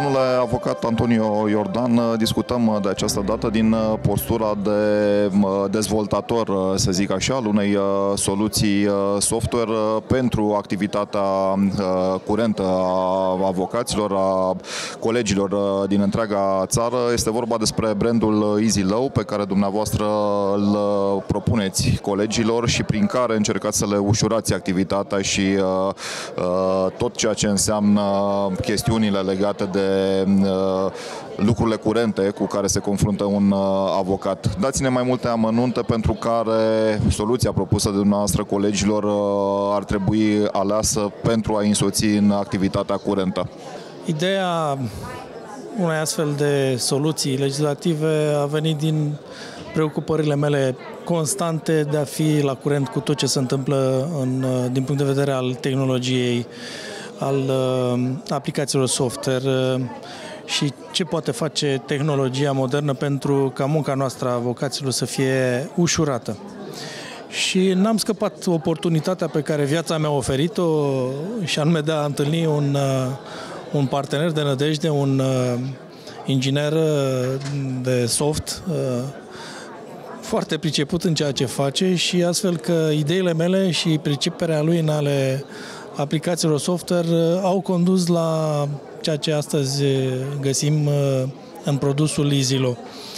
Domnule avocat Antonio Iordan, discutăm de această dată din postura de dezvoltator, să zic așa, al unei soluții software pentru activitatea curentă a avocaților, a colegilor din întreaga țară. Este vorba despre brandul EasyLaw pe care dumneavoastră îl propuneți colegilor și prin care încercați să le ușurați activitatea și tot ceea ce înseamnă chestiunile legate de lucrurile curente cu care se confruntă un avocat. Dați-ne mai multe amănunte pentru care soluția propusă de dumneavoastră colegilor ar trebui aleasă pentru a însoți în activitatea curentă. Ideea unei astfel de soluții legislative a venit din preocupările mele constante de a fi la curent cu tot ce se întâmplă din punct de vedere al tehnologiei, al aplicațiilor software și ce poate face tehnologia modernă pentru ca munca noastră a avocaților să fie ușurată. Și n-am scăpat oportunitatea pe care viața mi-a oferit-o și anume de a întâlni un partener de nădejde, un inginer de soft foarte priceput în ceea ce face și astfel că ideile mele și priceperea lui în ale aplicațiilor software au condus la ceea ce astăzi găsim în produsul EasyLaw.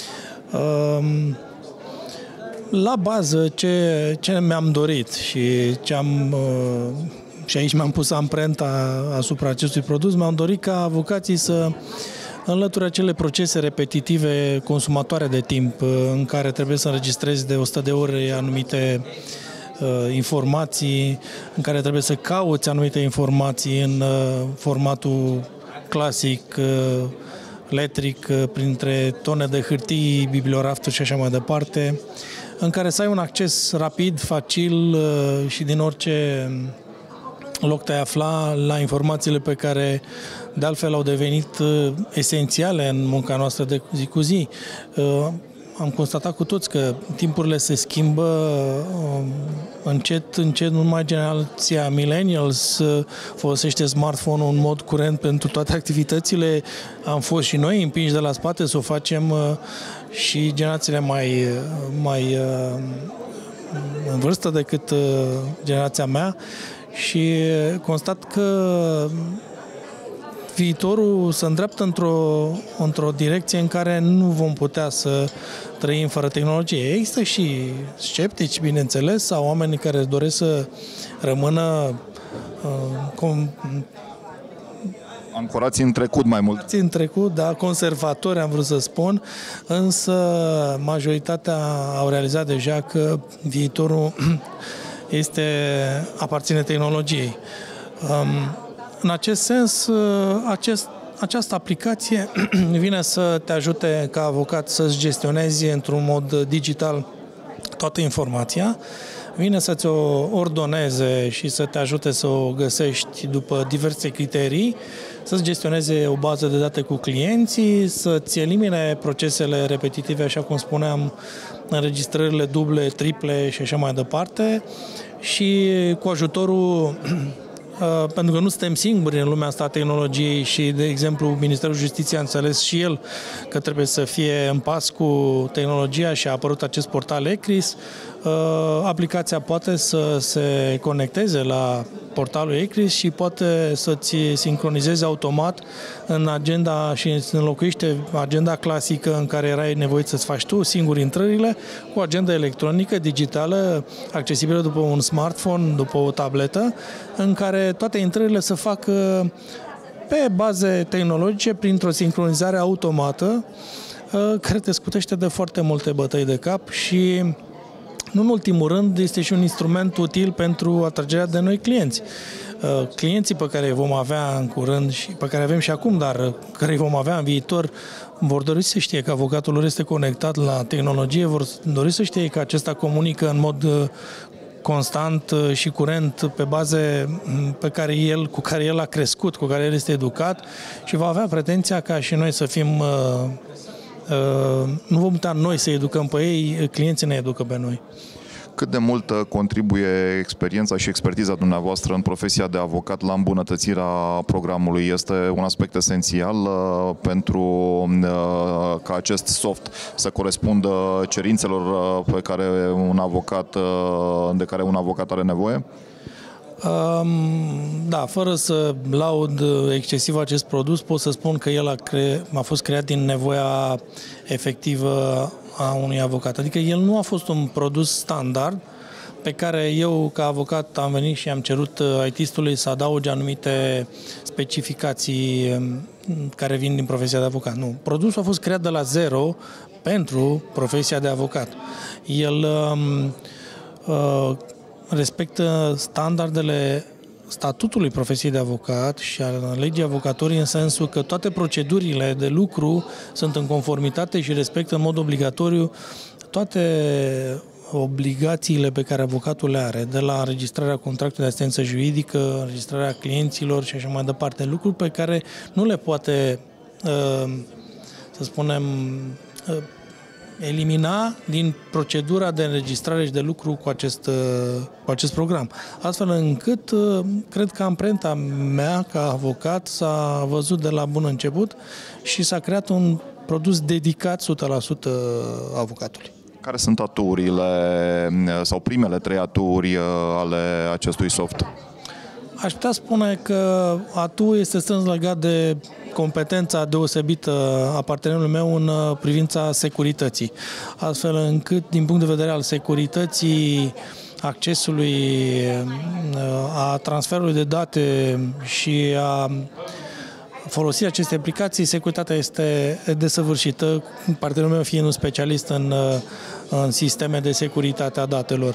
La bază, ce mi-am dorit și și aici mi-am pus amprenta asupra acestui produs, mi-am dorit ca avocații să înlăture acele procese repetitive consumatoare de timp în care trebuie să înregistrezi de 100 de ore anumite informații, în care trebuie să cauți anumite informații în formatul clasic, letric, printre tone de hârtii, bibliorafturi și așa mai departe, în care să ai un acces rapid, facil și din orice loc te-ai afla la informațiile pe care de altfel au devenit esențiale în munca noastră de zi cu zi. Am constatat cu toți că timpurile se schimbă încet, nu numai generația millennials folosește smartphone-ul în mod curent pentru toate activitățile. Am fost și noi împinși de la spate să o facem și generațiile mai în vârstă decât generația mea și constat că viitorul se îndreaptă într-o direcție în care nu vom putea să trăim fără tehnologie. Există și sceptici, bineînțeles, sau oameni care doresc să rămână ancorați în trecut mai mult. În trecut, da, conservatori am vrut să spun, însă majoritatea au realizat deja că viitorul aparține tehnologiei. În acest sens, această aplicație vine să te ajute ca avocat să-ți gestionezi într-un mod digital toată informația, vine să-ți o ordoneze și să te ajute să o găsești după diverse criterii, să-ți gestioneze o bază de date cu clienții, să-ți elimine procesele repetitive, așa cum spuneam, înregistrările duble, triple și așa mai departe și cu ajutorul pentru că nu suntem singuri în lumea asta a tehnologiei și, de exemplu, Ministerul Justiției a înțeles și el că trebuie să fie în pas cu tehnologia și a apărut acest portal ECRIS. Aplicația poate să se conecteze la portalul ECRIS și poate să-ți sincronizeze automat în agenda și îți înlocuiește agenda clasică în care erai nevoit să-ți faci tu singur intrările cu agenda electronică, digitală, accesibilă după un smartphone, după o tabletă, în care toate intrările se fac pe baze tehnologice printr-o sincronizare automată care te scutește de foarte multe bătăi de cap și nu în ultimul rând, este și un instrument util pentru atragerea de noi clienți. Clienții pe care îi vom avea în curând și pe care avem și acum, dar care îi vom avea în viitor, vor dori să știe că avocatul lor este conectat la tehnologie, vor dori să știe că acesta comunică în mod constant și curent pe baze cu care el a crescut, cu care el este educat și va avea pretenția ca și noi să fim nu vom putea noi să educăm pe ei, clienții ne educă pe noi. Cât de mult contribuie experiența și expertiza dumneavoastră în profesia de avocat la îmbunătățirea programului? Este un aspect esențial pentru ca acest soft să corespundă cerințelor de care un avocat are nevoie? Da, fără să laud excesiv acest produs, pot să spun că el a fost creat din nevoia efectivă a unui avocat. Adică el nu a fost un produs standard pe care eu, ca avocat, am venit și am cerut IT-ului să adauge anumite specificații care vin din profesia de avocat. Nu. Produsul a fost creat de la zero pentru profesia de avocat. El respectă standardele statutului profesiei de avocat și a legii avocatorii, în sensul că toate procedurile de lucru sunt în conformitate și respectă în mod obligatoriu toate obligațiile pe care avocatul le are, de la înregistrarea contractului de asistență juridică, înregistrarea clienților și așa mai departe, lucruri pe care nu le poate, să spunem, elimina din procedura de înregistrare și de lucru cu acest program. Astfel încât, cred că amprenta mea ca avocat s-a văzut de la bun început și s-a creat un produs dedicat 100% avocatului. Care sunt aturile sau primele 3 aturi ale acestui soft? Aș putea spune că atu este strâns legat de competența deosebită a partenerului meu în privința securității. Astfel încât, din punct de vedere al securității, accesului, a transferului de date și a folosirea acestei aplicații, securitatea este desăvârșită, partenerul meu fiind un specialist în sisteme de securitate a datelor.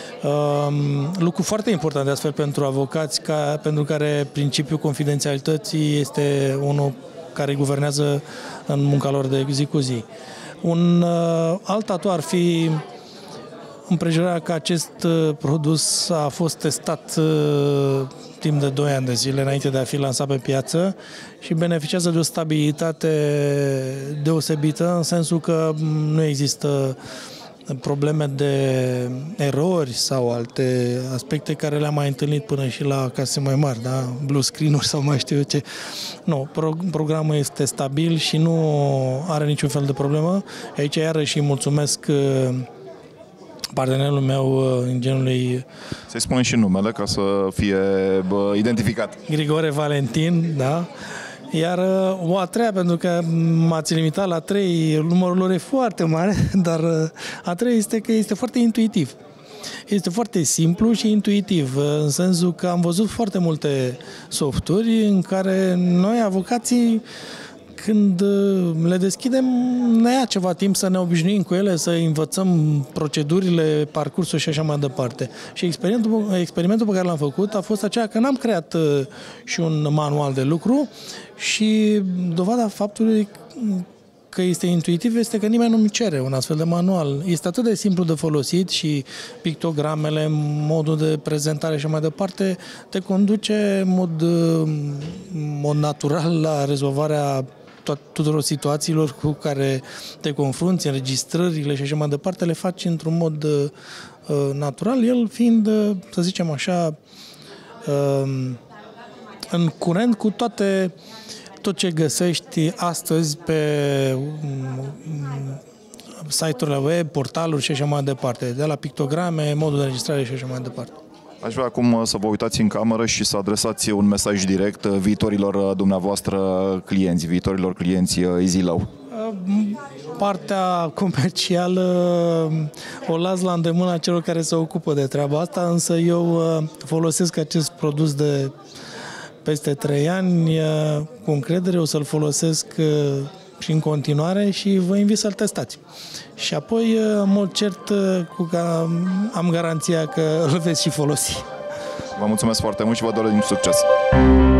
Lucru foarte important de astfel pentru avocați, pentru care principiul confidențialității este unul care guvernează în munca lor de zi cu zi. Un alt atu ar fi împrejurarea că acest produs a fost testat timp de 2 ani de zile înainte de a fi lansat pe piață și beneficiază de o stabilitate deosebită, în sensul că nu există probleme de erori sau alte aspecte care le-am mai întâlnit până și la case mai mari, da? Blue screen-uri sau mai știu eu ce. Nu, programul este stabil și nu are niciun fel de problemă. Aici iarăși mulțumesc partenerul meu, inginerului... Să-i spunem și numele ca să fie identificat. Grigore Valentin, da? Iar o a treia, pentru că m-ați limitat la 3, numărul lor e foarte mare, dar a treia este că este foarte intuitiv. Este foarte simplu și intuitiv, în sensul că am văzut foarte multe softuri în care noi, avocații, când le deschidem, ne ia ceva timp să ne obișnuim cu ele, să învățăm procedurile, parcursul și așa mai departe. Și experimentul pe care l-am făcut a fost aceea că n-am creat și un manual de lucru și dovada faptului că este intuitiv este că nimeni nu-mi cere un astfel de manual. Este atât de simplu de folosit și pictogramele, modul de prezentare și așa mai departe, te conduce în mod natural la rezolvarea tuturor situațiilor cu care te confrunți, înregistrările și așa mai departe, le faci într-un mod natural, el fiind, să zicem așa, în curent cu tot ce găsești astăzi pe site-urile web, portaluri și așa mai departe, de la pictograme, modul de înregistrare și așa mai departe. Aș vrea acum să vă uitați în cameră și să adresați un mesaj direct viitorilor dumneavoastră clienți, viitorilor clienți EasyLaw. Partea comercială o las la îndemâna celor care se ocupă de treaba asta, însă eu folosesc acest produs de peste 3 ani cu încredere, o să-l folosesc și în continuare și vă invit să-l testați. Și apoi, în mod cert, am garanția că îl veți și folosi. Vă mulțumesc foarte mult și vă doresc succes!